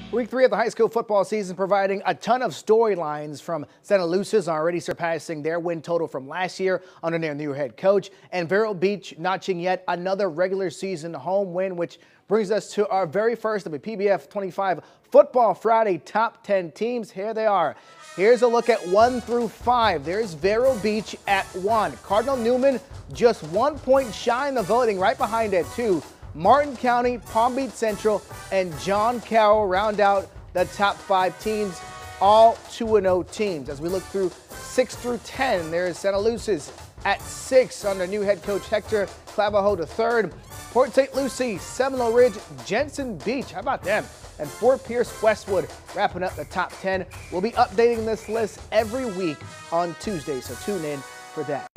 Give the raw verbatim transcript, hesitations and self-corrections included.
Week three of the high school football season providing a ton of storylines, from Santa Lucia's already surpassing their win total from last year under their new head coach, and Vero Beach notching yet another regular season home win, which brings us to our very first W P B F twenty-five Football Friday top ten teams. Here they are. Here's a look at one through five. There's Vero Beach at one. Cardinal Newman just one point shy in the voting, right behind at two. Martin County, Palm Beach Central, and John Carroll round out the top five teams, all two and oh teams. As we look through six through ten, there's Santa Lucia's at six under new head coach Hector Clavajo the third. Port Saint Lucie, Seminole Ridge, Jensen Beach, how about them? And Fort Pierce Westwood wrapping up the top ten. We'll be updating this list every week on Tuesday, so tune in for that.